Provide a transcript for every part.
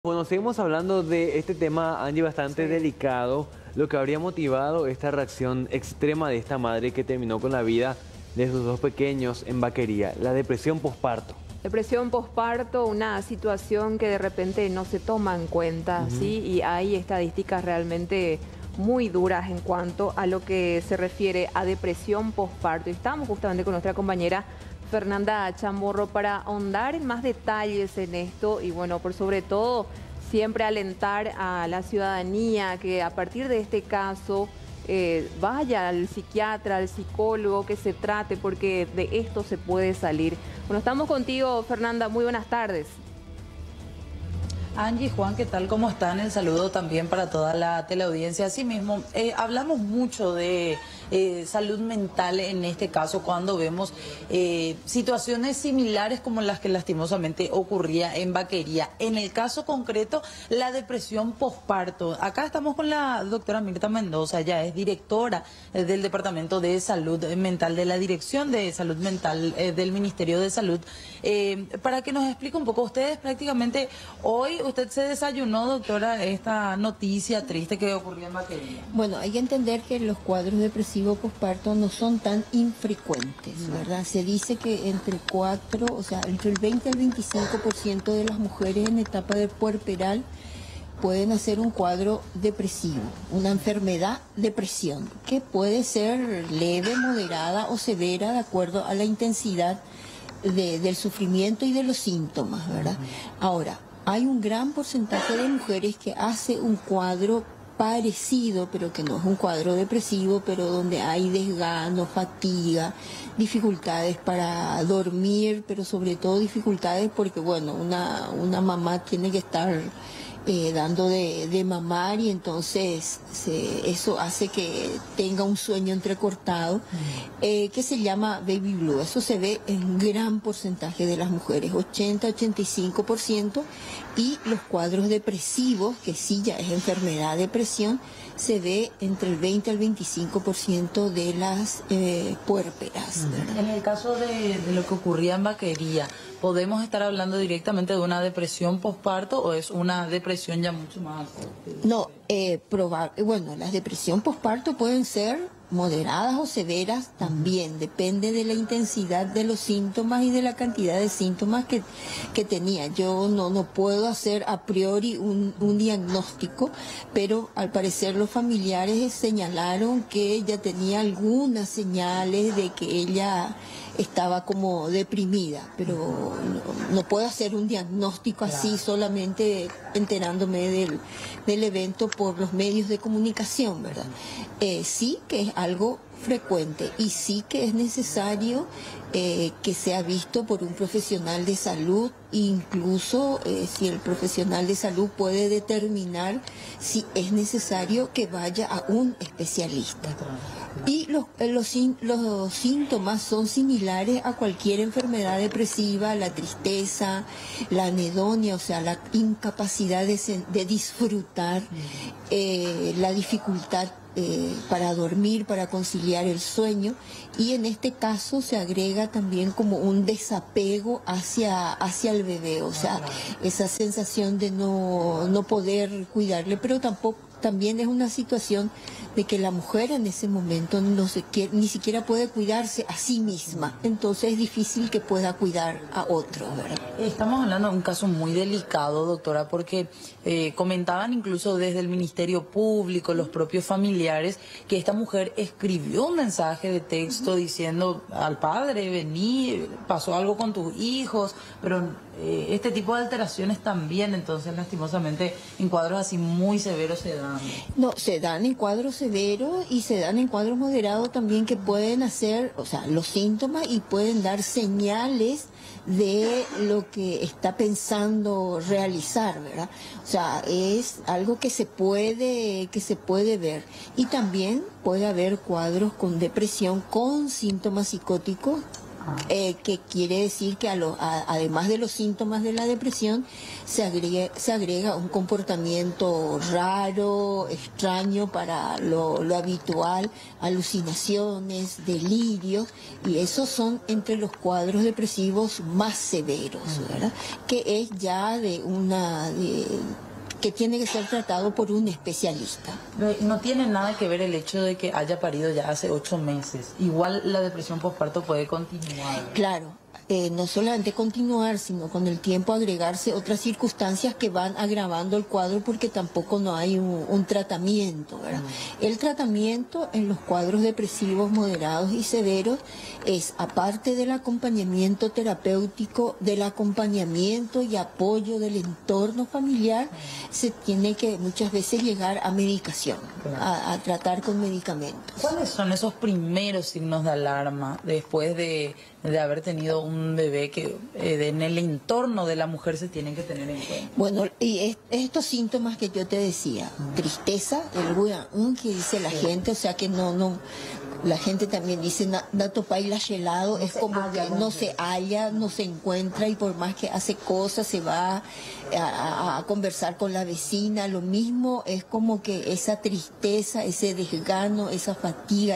Bueno, seguimos hablando de este tema, Angie, bastante delicado, lo que habría motivado esta reacción extrema de esta madre que terminó con la vida de sus dos pequeños en Vaquería, la depresión posparto. Depresión posparto, una situación que de repente no se toma en cuenta, ¿sí? Y hay estadísticas realmente muy duras en cuanto a lo que se refiere a depresión posparto. Y estamos justamente con nuestra compañera Fernanda Chamorro para ahondar en más detalles en esto y bueno, por sobre todo siempre alentar a la ciudadanía que a partir de este caso vaya al psiquiatra, al psicólogo, que se trate porque de esto se puede salir. Bueno, estamos contigo, Fernanda, muy buenas tardes. Angie, Juan, ¿qué tal? ¿Cómo están? El saludo también para toda la teleaudiencia. Asimismo, hablamos mucho de salud mental en este caso cuando vemos situaciones similares como las que lastimosamente ocurría en Vaquería. En el caso concreto, la depresión posparto. Acá estamos con la doctora Mirta Mendoza, ella es directora del Departamento de Salud Mental, de la Dirección de Salud Mental del Ministerio de Salud, para que nos explique un poco. Ustedes prácticamente hoy, usted se desayunó, doctora, esta noticia triste que ocurrió en Vaquería. Bueno, hay que entender que los cuadros depresivos posparto no son tan infrecuentes, ¿verdad? Se dice que entre el 20 al 25% de las mujeres en etapa de puerperal pueden hacer un cuadro depresivo, una enfermedad depresión, que puede ser leve, moderada o severa de acuerdo a la intensidad del sufrimiento y de los síntomas, ¿verdad? Ahora, hay un gran porcentaje de mujeres que hace un cuadro parecido, pero que no es un cuadro depresivo, pero donde hay desgano, fatiga, dificultades para dormir, pero sobre todo dificultades porque, bueno, una mamá tiene que estar dando de mamar y entonces eso hace que tenga un sueño entrecortado, que se llama baby blue. Eso se ve en gran porcentaje de las mujeres, 80-85%, y los cuadros depresivos, que sí ya es enfermedad depresión, se ve entre el 20 al 25% de las puérperas. En el caso de lo que ocurría en Vaquería, ¿podemos estar hablando directamente de una depresión posparto o es una depresión ya mucho más fuerte? No, bueno, las depresión posparto pueden ser moderadas o severas también, depende de la intensidad de los síntomas y de la cantidad de síntomas que tenía. Yo no puedo hacer a priori un diagnóstico, pero al parecer los familiares señalaron que ella tenía algunas señales de que ella estaba como deprimida, pero no puedo hacer un diagnóstico así solamente enterándome del evento por los medios de comunicación, ¿verdad? Sí que es algo frecuente y sí que es necesario que sea visto por un profesional de salud, incluso si el profesional de salud puede determinar si es necesario que vaya a un especialista. Y los síntomas son similares a cualquier enfermedad depresiva: la tristeza, la anedonia, o sea, la incapacidad de disfrutar, la dificultad para dormir, para conciliar el sueño, y en este caso se agrega también como un desapego hacia el bebé, o sea, esa sensación de no poder cuidarle, pero también es una situación de que la mujer en ese momento ni siquiera puede cuidarse a sí misma, entonces es difícil que pueda cuidar a otro, ¿verdad? Estamos hablando de un caso muy delicado, doctora, porque comentaban incluso desde el Ministerio Público, los propios familiares, que esta mujer escribió un mensaje de texto diciendo al padre: vení, pasó algo con tus hijos, pero este tipo de alteraciones también, entonces lastimosamente en cuadros así muy severos se dan. No, se dan en cuadros severos y se dan en cuadros moderados también, que pueden hacer, o sea, los síntomas, y pueden dar señales de lo que está pensando realizar, ¿verdad? O sea, es algo que se puede ver. Y también puede haber cuadros con depresión con síntomas psicóticos que quiere decir que además de los síntomas de la depresión, se agrega un comportamiento raro, extraño para lo habitual, alucinaciones, delirios, y esos son entre los cuadros depresivos más severos, ¿verdad? Que es ya que tiene que ser tratado por un especialista. No tiene nada que ver el hecho de que haya parido ya hace 8 meses. Igual la depresión postparto puede continuar. Claro. No solamente continuar, sino con el tiempo agregarse otras circunstancias que van agravando el cuadro, porque tampoco no hay un tratamiento, ¿verdad? El tratamiento en los cuadros depresivos moderados y severos es, aparte del acompañamiento terapéutico, del acompañamiento y apoyo del entorno familiar, se tiene que muchas veces llegar a medicación, a tratar con medicamentos. ¿Cuáles son esos primeros signos de alarma después de haber tenido un bebé que en el entorno de la mujer se tienen que tener en cuenta? Bueno, y estos síntomas que yo te decía, tristeza, el ruido que dice la gente, o sea que no, la gente también dice dato paila helado, es como que no se halla, no se encuentra, y por más que hace cosas se va a conversar con la vecina, lo mismo, es como que esa tristeza, ese desgano, esa fatiga,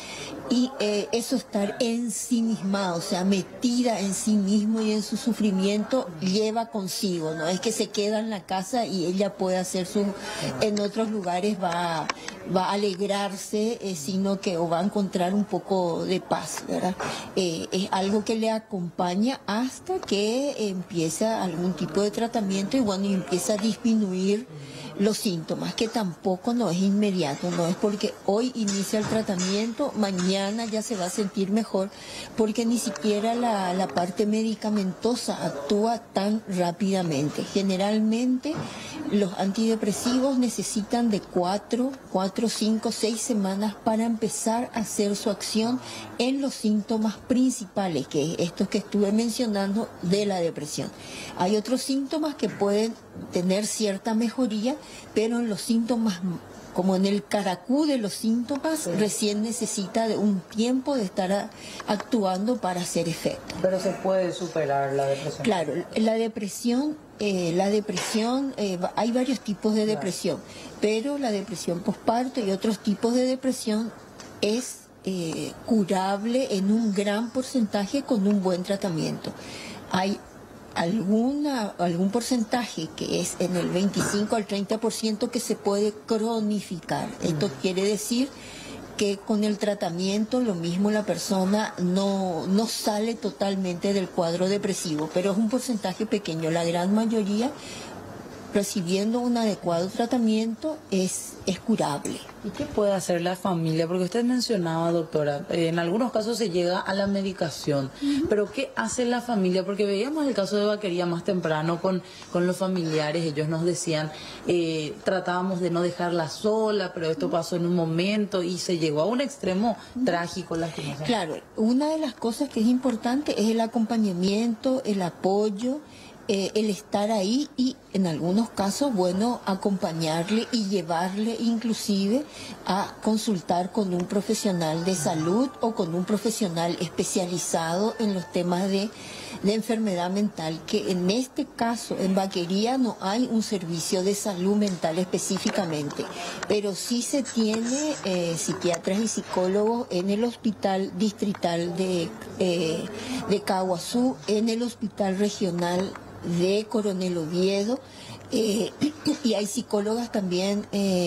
eso estar ensimismado, o sea, metida en sí mismo y en su sufrimiento, lleva consigo, no es que se queda en la casa y ella puede hacer en otros lugares va a alegrarse, sino que va a encontrar un poco de paz, ¿verdad? Es algo que le acompaña hasta que empieza algún tipo de tratamiento y bueno, y empieza a disminuir los síntomas, que tampoco no es inmediato, no es porque hoy inicia el tratamiento, mañana ya se va a sentir mejor, porque ni siquiera la parte medicamentosa actúa tan rápidamente. Generalmente los antidepresivos necesitan de 4, 5, 6 semanas para empezar a hacer su acción en los síntomas principales, que es estos que estuve mencionando de la depresión. Hay otros síntomas que pueden tener cierta mejoría, pero en los síntomas, como en el caracú de los síntomas, recién necesita de un tiempo de estar actuando para hacer efecto. Pero se puede superar la depresión. Claro, la depresión, hay varios tipos de depresión, pero la depresión postparto y otros tipos de depresión es curable en un gran porcentaje con un buen tratamiento. Hay algún porcentaje que es en el 25 al 30% que se puede cronificar. Esto quiere decir que con el tratamiento lo mismo la persona no sale totalmente del cuadro depresivo, pero es un porcentaje pequeño. La gran mayoría, recibiendo un adecuado tratamiento, es curable. ¿Y qué puede hacer la familia? Porque usted mencionaba, doctora, en algunos casos se llega a la medicación, pero ¿qué hace la familia? Porque veíamos el caso de Vaquería más temprano con los familiares, ellos nos decían, tratábamos de no dejarla sola, pero esto pasó en un momento y se llegó a un extremo trágico. Claro, una de las cosas que es importante es el acompañamiento, el apoyo, el estar ahí y en algunos casos, bueno, acompañarle y llevarle inclusive a consultar con un profesional de salud o con un profesional especializado en los temas de enfermedad mental, que en este caso en Vaquería no hay un servicio de salud mental específicamente, pero sí se tiene psiquiatras y psicólogos en el hospital distrital de Caaguazú, en el hospital regional de Coronel Oviedo, y hay psicólogas también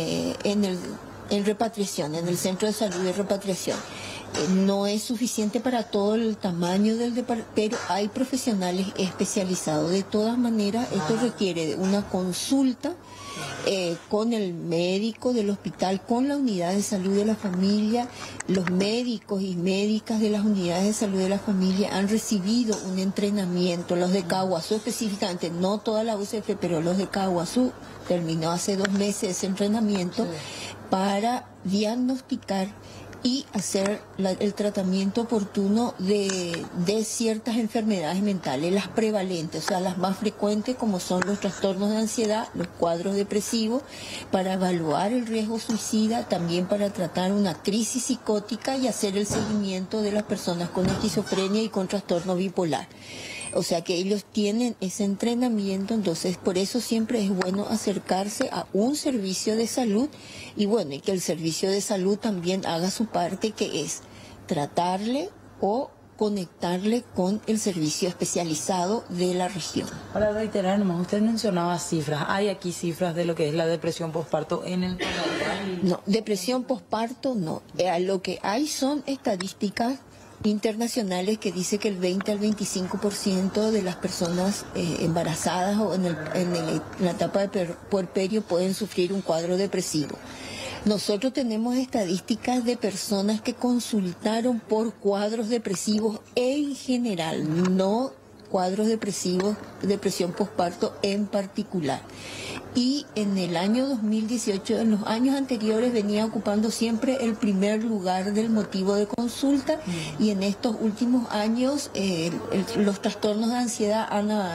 en repatriación, en el centro de salud de repatriación. No es suficiente para todo el tamaño del departamento, pero hay profesionales especializados. De todas maneras, esto requiere de una consulta con el médico del hospital, con la unidad de salud de la familia. Los médicos y médicas de las unidades de salud de la familia han recibido un entrenamiento, los de Caaguazú específicamente, no toda la UCF, pero los de Caaguazú, terminó hace 2 meses ese entrenamiento para diagnosticar y hacer el tratamiento oportuno de ciertas enfermedades mentales, las prevalentes, o sea, las más frecuentes como son los trastornos de ansiedad, los cuadros depresivos, para evaluar el riesgo suicida, también para tratar una crisis psicótica y hacer el seguimiento de las personas con esquizofrenia y con trastorno bipolar. O sea que ellos tienen ese entrenamiento, entonces por eso siempre es bueno acercarse a un servicio de salud y bueno, y que el servicio de salud también haga su parte, que es tratarle o conectarle con el servicio especializado de la región. Para reiterar nomás, usted mencionaba cifras. ¿Hay aquí cifras de lo que es la depresión postparto en el país? No, depresión postparto no. Lo que hay son estadísticas internacionales que dice que el 20 al 25% de las personas embarazadas o en la etapa de puerperio pueden sufrir un cuadro depresivo. Nosotros tenemos estadísticas de personas que consultaron por cuadros depresivos en general, no cuadros depresivos, depresión postparto en particular. Y en el año 2018, en los años anteriores, venía ocupando siempre el primer lugar del motivo de consulta y en estos últimos años los trastornos de ansiedad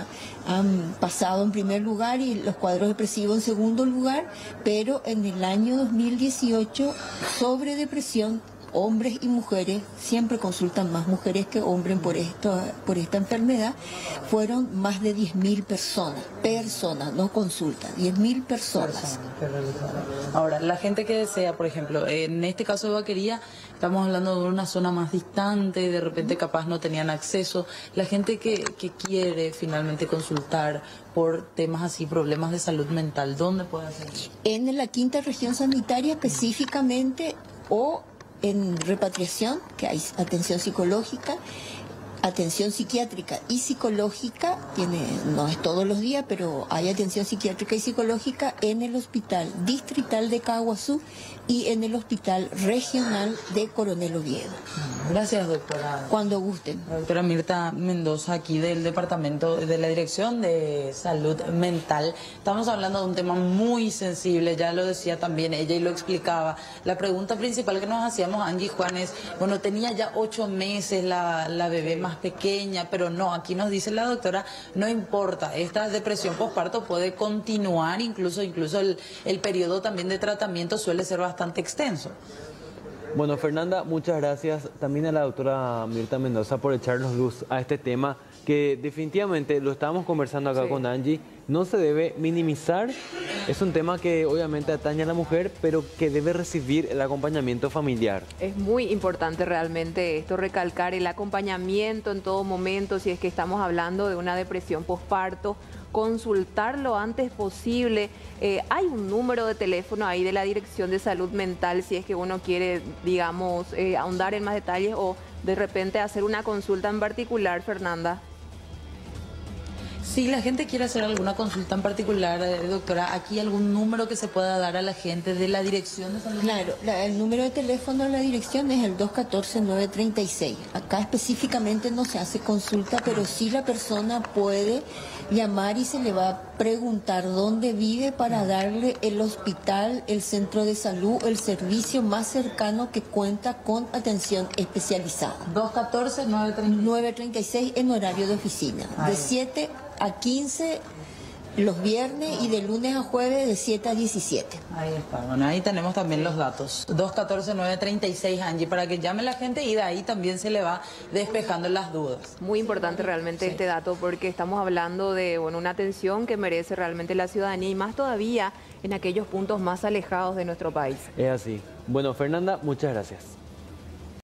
han pasado en primer lugar y los cuadros depresivos en segundo lugar, pero en el año 2018 sobre depresión hombres y mujeres, siempre consultan más mujeres que hombres por esta enfermedad, fueron más de 10.000 personas, no consultan, 10.000 personas. Ahora, la gente que desea, por ejemplo, en este caso de Vaquería, estamos hablando de una zona más distante, de repente capaz no tenían acceso, la gente que quiere finalmente consultar por temas así, problemas de salud mental, ¿dónde puede hacerlo? En la quinta región sanitaria específicamente o en repatriación, que hay atención psicológica, atención psiquiátrica y psicológica, no es todos los días, pero hay atención psiquiátrica y psicológica en el Hospital Distrital de Caguazú y en el Hospital Regional de Coronel Oviedo. Gracias, doctora. Cuando gusten. La doctora Mirta Mendoza, aquí del Departamento de la Dirección de Salud Mental. Estamos hablando de un tema muy sensible, ya lo decía también ella y lo explicaba. La pregunta principal que nos hacíamos, Angie y Juan, es, bueno, tenía ya 8 meses la bebé más pequeña, pero no, aquí nos dice la doctora, no importa, esta depresión postparto puede continuar, incluso el periodo también de tratamiento suele ser bastante extenso. Bueno, Fernanda, muchas gracias también a la doctora Mirta Mendoza por echarnos luz a este tema que definitivamente lo estábamos conversando acá con Angie, no se debe minimizar, es un tema que obviamente atañe a la mujer, pero que debe recibir el acompañamiento familiar. Es muy importante realmente esto, recalcar el acompañamiento en todo momento, si es que estamos hablando de una depresión postparto, consultar lo antes posible. Hay un número de teléfono ahí de la Dirección de Salud Mental si es que uno quiere, digamos, ahondar en más detalles o de repente hacer una consulta en particular, Fernanda. Si la gente quiere hacer alguna consulta en particular, doctora, ¿aquí algún número que se pueda dar a la gente de la Dirección de Salud? Claro, el número de teléfono de la dirección es el 214-936. Acá específicamente no se hace consulta, pero sí la persona puede llamar y se le va a preguntar dónde vive para darle el hospital, el centro de salud, el servicio más cercano que cuenta con atención especializada. 214-936 en horario de oficina, de 7 a 15 los viernes y de lunes a jueves de 7 a 17. Ahí está, bueno, ahí tenemos también los datos. 214-936, Angie, para que llame la gente y de ahí también se le va despejando las dudas. Muy importante realmente este dato porque estamos hablando de una atención que merece realmente la ciudadanía y más todavía en aquellos puntos más alejados de nuestro país. Es así. Bueno, Fernanda, muchas gracias.